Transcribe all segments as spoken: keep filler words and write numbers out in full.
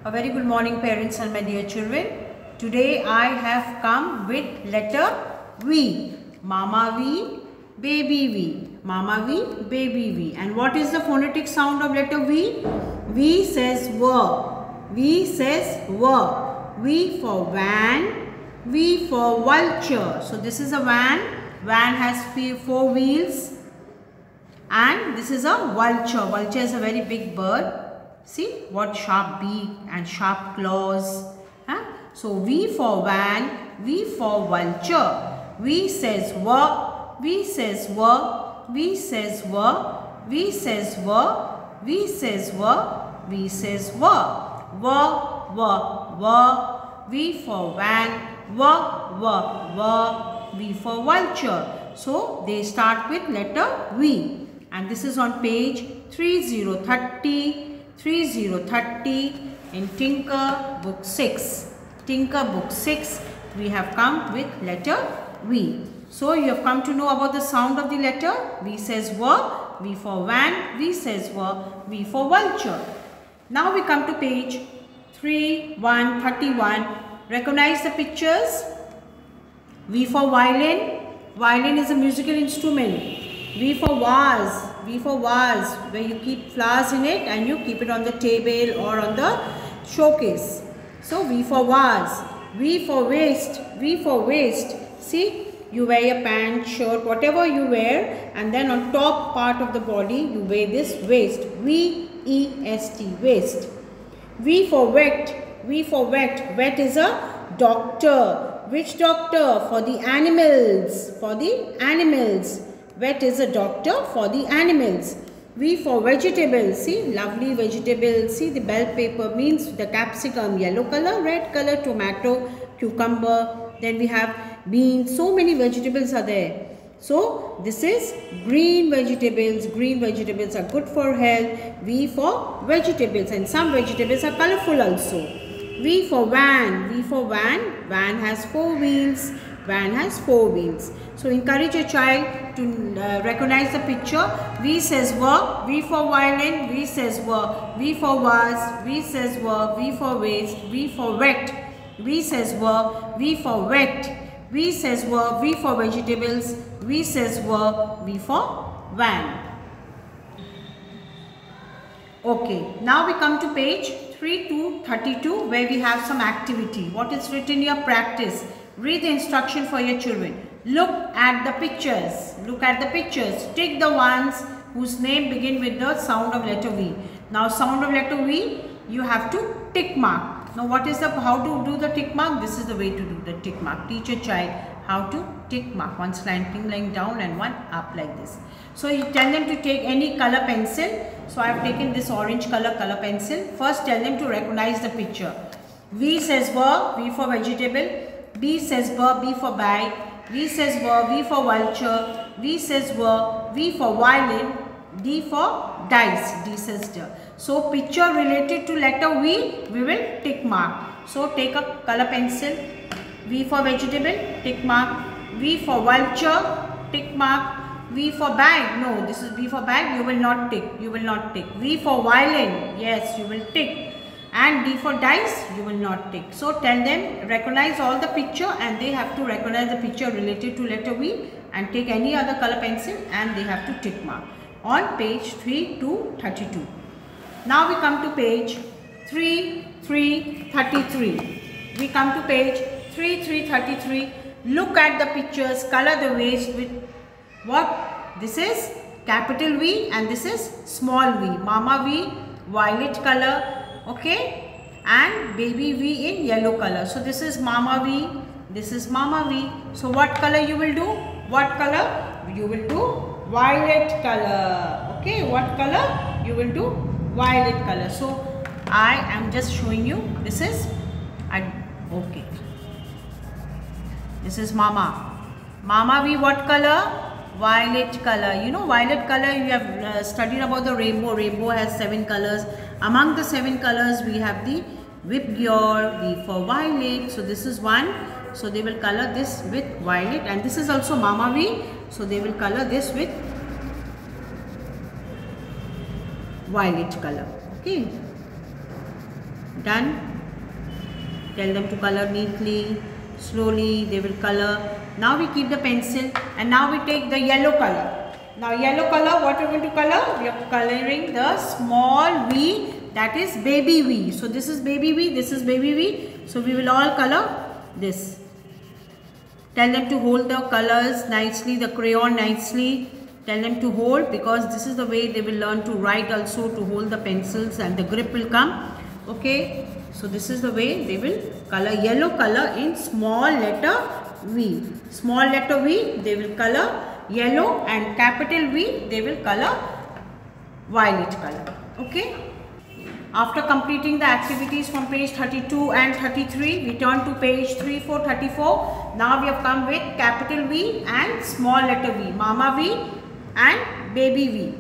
A very good morning, parents and my dear children. Today I have come with letter V. Mama V, baby V. Mama V, baby V. And what is the phonetic sound of letter V? V says V. V says V. V for van. V for vulture. So this is a van. Van has four wheels. And this is a vulture. Vulture is a very big bird. See what sharp beak and sharp claws. Huh? So V for van, V for vulture. V says V, V says V, V says V, V says V, V says V, V says V. V, V, V. V for van, V, V, V. V for vulture. So they start with letter V. And this is on page three thousand thirty, three thousand thirty in Tinker book six. Tinker book six, we have come with letter V. So you have come to know about the sound of the letter. V says V, V for van, V says V, V for vulture. Now we come to page three thousand thirty-one. Recognize the pictures. V for violin. Violin is a musical instrument. V for vase. V for vase, where you keep flowers in it and you keep it on the table or on the showcase. So V for vase. V for waist. V for waist. See, you wear your pant, shirt, whatever you wear, and then on top part of the body you wear this waist. V E S T, waist. V for wet. V for wet. Wet is a doctor. Which doctor? For the animals. For the animals. Wet is a doctor for the animals. V for vegetables. See, lovely vegetables. See, the bell pepper means the capsicum, yellow color, red color, tomato, cucumber. Then we have beans. So many vegetables are there. So this is green vegetables. Green vegetables are good for health. V for vegetables, and some vegetables are colorful also. V for van. V for van. Van has four wheels. Van has four wheels. So encourage your child to uh, recognize the picture. V says V. V for violin. V says V. V for vase. V says V. V for waist. V for wet. V says V. V for wet. V says V. V for vegetables. V says V. V for van. Okay. Now we come to page three thousand thirty-two, where we have some activity. What is written here? Practice. Read the instruction for your children. Look at the pictures. Look at the pictures. Tick the ones whose name begin with the sound of letter V. Now sound of letter V, you have to tick mark. Now what is the, how to do the tick mark? This is the way to do the tick mark. Teach your child how to tick mark. One slanting line down and one up like this. So you tell them to take any color pencil. So I have taken this orange color color pencil. First tell them to recognize the picture. V says V, V for vegetable. B says V, B for bag. V says V, V for vulture. V says V, V for violin. D for dice. D says D. So picture related to letter V, we will tick mark. So take a color pencil. V for vegetable, tick mark. V for vulture, tick mark. V for bag. No, this is V for bag. You will not tick. You will not tick. V for violin. Yes, you will tick. And D for dice, you will not tick. So tell them, recognize all the picture, and they have to recognize the picture related to letter V and take any other color pencil and they have to tick mark on page three thousand thirty-two. Now we come to page three thousand thirty-three. We come to page three thousand thirty-three. Look at the pictures, color the waist with what? This is capital V and this is small v. Mama V, violet color. Okay, and baby V in yellow color. So this is Mama V, this is Mama V. So what color you will do? What color? You will do violet color. Okay, what color? You will do violet color. So I am just showing you. This is, I, okay. This is Mama. Mama V, what color? Violet color. You know violet color, you have uh, studied about the rainbow. Rainbow has seven colors. Among the seven colors we have the Vibgyor, V for violet. So this is one. So they will color this with violet, and this is also Mama V. So they will color this with violet color. Okay. Done? Tell them to color neatly, slowly they will color. Now we keep the pencil and now we take the yellow color. Now yellow color, what we are going to color? We are coloring the small V, that is baby V. So this is baby V, this is baby V. So we will all color this. Tell them to hold the colors nicely, the crayon nicely. Tell them to hold, because this is the way they will learn to write also, to hold the pencils and the grip will come. Okay. So this is the way they will color yellow color in small letter V. Small letter V, they will color yellow, and capital V, they will color violet color. Okay. After completing the activities from page thirty-two and thirty-three, we turn to page three, four, thirty-four. Now we have come with capital V and small letter V, mama V and baby V.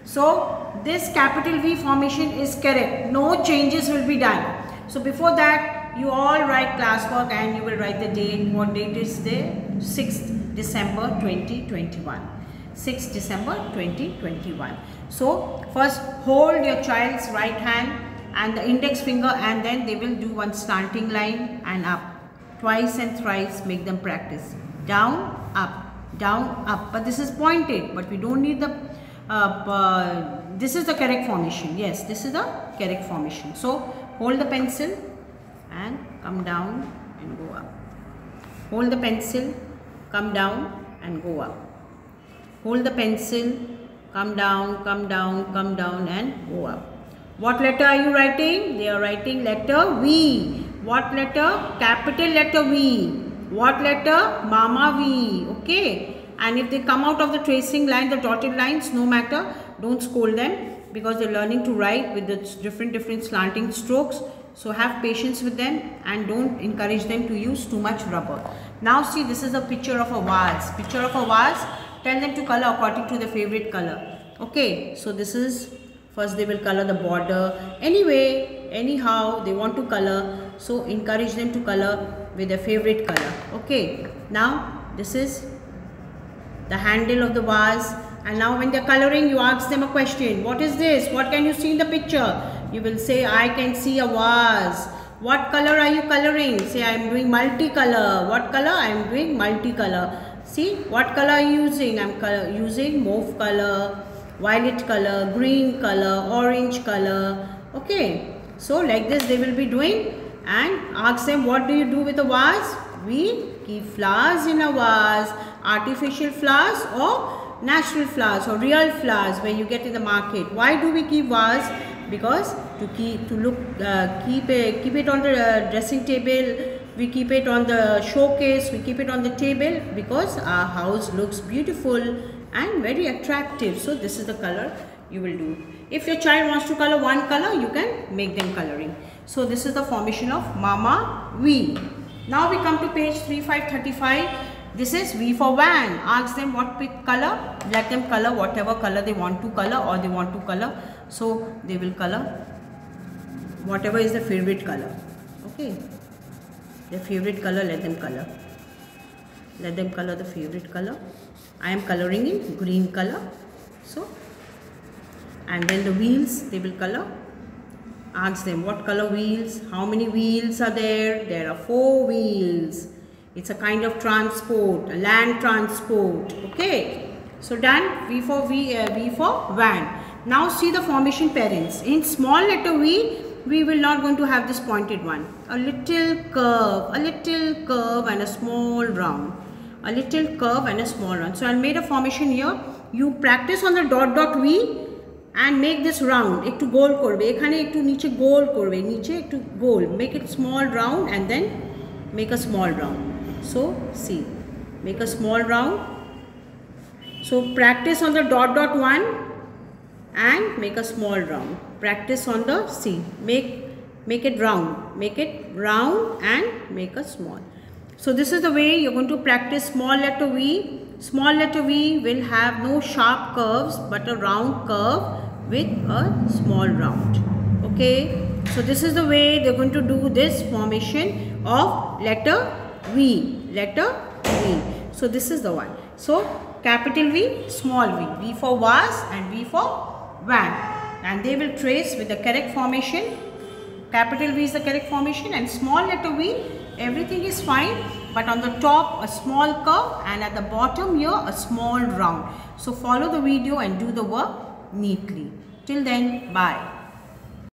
So this capital V formation is correct. No changes will be done. So before that, you all write classwork and you will write the date. What date is there? sixth December twenty twenty-one. sixth December twenty twenty-one. So first hold your child's right hand and the index finger, and then they will do one slanting line and up. Twice and thrice make them practice. Down, up, down, up. But this is pointed, but we don't need the, uh, uh, this is the correct formation. Yes, this is the correct formation. So hold the pencil and come down and go up. Hold the pencil, come down and go up. Hold the pencil, come down, come down, come down and go up. What letter are you writing? They are writing letter V. What letter? Capital letter V. What letter? Mama V. Okay. And if they come out of the tracing line, the dotted lines, no matter, don't scold them, because they're learning to write with the different different slanting strokes. So have patience with them and don't encourage them to use too much rubber. Now see, this is a picture of a vase. Picture of a vase. Tell them to color according to their favorite color. Okay, so this is, first they will color the border. Anyway, anyhow they want to color. So encourage them to color with their favorite color. Okay, now this is the handle of the vase. And now when they are coloring, you ask them a question. What is this? What can you see in the picture? You will say, I can see a vase. What color are you coloring? Say, I am doing multicolor. What color? I am doing multicolor. See, what color are you using? I am color, using mauve color, violet color, green color, orange color. Okay. So like this they will be doing, and ask them, what do you do with a vase? We keep flowers in a vase, artificial flowers or natural flowers or real flowers where you get in the market. Why do we keep vase? Because to keep to look uh, keep it keep it on the uh, dressing table, we keep it on the showcase, we keep it on the table, because our house looks beautiful and very attractive. So this is the color you will do. If your child wants to color one color, you can make them coloring. So this is the formation of Mama V. Now we come to page three five thirty-five. This is V for van. Ask them what pick color. Let them color whatever color they want to color, or they want to color. So they will color whatever is the favorite color. Okay. Their favorite color, let them color. Let them color the favorite color. I am coloring in green color. So, and then the wheels they will color. Ask them what color wheels, how many wheels are there. There are four wheels. It's a kind of transport, a land transport. Okay. So done. V for V, uh, V for van. Now see the formation parents. In small letter V, we will not going to have this pointed one. A little curve, a little curve and a small round. A little curve and a small round. So I made a formation here. You practice on the dot dot V and make this round. Ektu goal korbe. Ekhane ektu niche goal korbe. Niche ektu goal. Make it small round and then make a small round. So see, make a small round. So practice on the dot dot one and make a small round. Practice on the C. Make make it round. Make it round and make a small. So this is the way you're going to practice small letter V. Small letter V will have no sharp curves but a round curve with a small round. Okay. So this is the way they're going to do this formation of letter V. Letter V. So this is the one. So capital V, small v. V for vase and V for van. And they will trace with the correct formation capital V is the correct formation, and small letter V, everything is fine, but on the top a small curve and at the bottom here a small round. So follow the video and do the work neatly. Till then, bye.